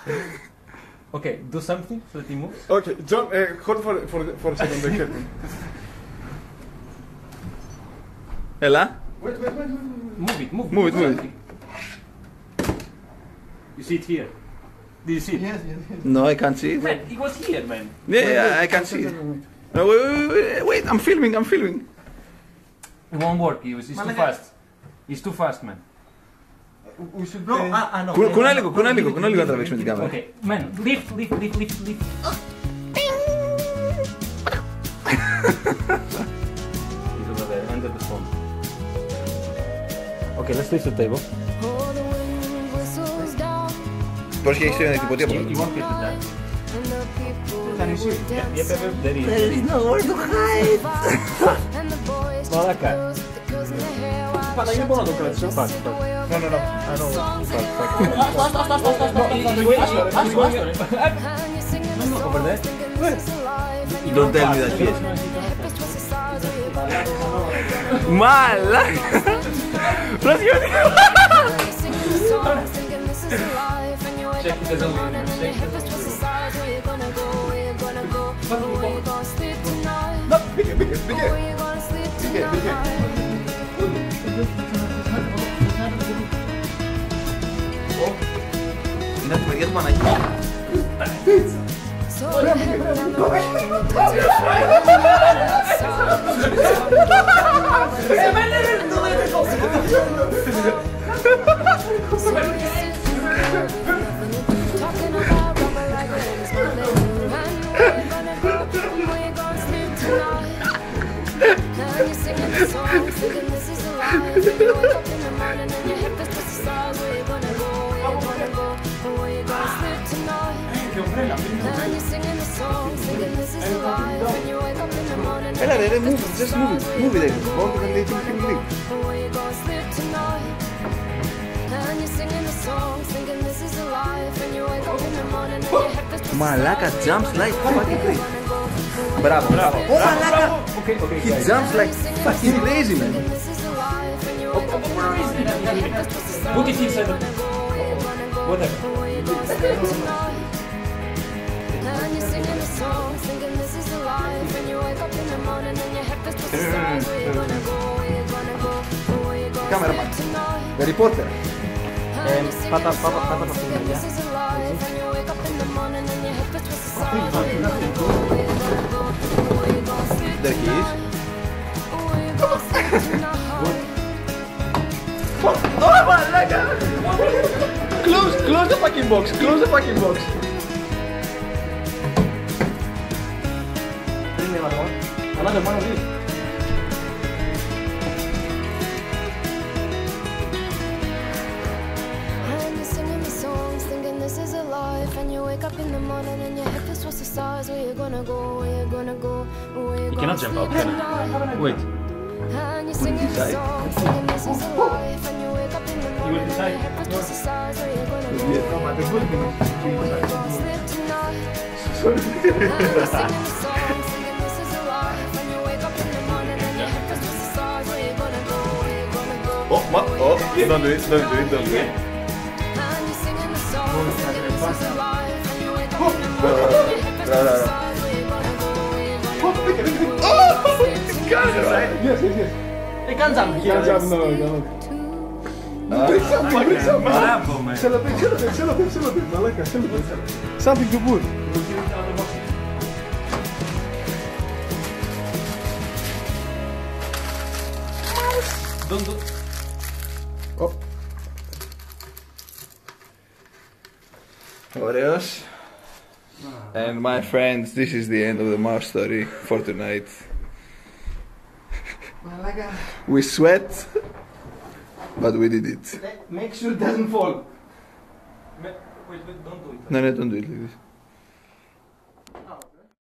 Okay, do something so that he moves. Okay, jump. Hold for a second. Help me. Έλα. Wait. Move it. Move it. You see it here. Do you see it? Yes. No, I can't see it. Man, it was here, man. Yeah, I can't see it. No, wait, I'm filming. It won't work. It's too fast. It's too fast, man. We should. No, no. Κουνά λίγο να τραβήξουμε την κάμερα. Okay, man, lift. He's over there, under the phone. Okay, let's lift the table. Πώς έχεις την εκτυπωτή από You κάτω. won't lift it down. Can you see? Yep, there is. There is nowhere to hide. Μαλάκα. Πάντα είναι μπορώ να το κρατήσω. Fuck. No. Over there. Don't tell me that shit. Μαλάκα. Προσγειώτη. Check it doesn't leave. No, πήγε. Είναι από τη μεριά του Παναγιώτη. Έλα ρε, just move it, longer than they think you leave. Μαλάκα jumps like fucking crazy. Μπράβο. Oh, μαλάκα. He jumps like fucking crazy, man. Put it inside the... Whatever. Cameraman. The reporter. Πάτα από την μεριά. There he is. Oh, μαλάκα. Close the fucking box. Δεν είναι μαλάκα. Μαλάκα μόνο δει. You cannot jump out. Wait. You will decide. Don't do it. Yes. It can't jump here. No. Bravo, man. Celebrate, Malaka, celebrate. Something to put. Don't do... Oh. Ωραίος. And my friends, this is the end of the mouse story for tonight. We sweat, but we did it. Make sure it doesn't fall. Wait, don't do it. No, don't do it like this.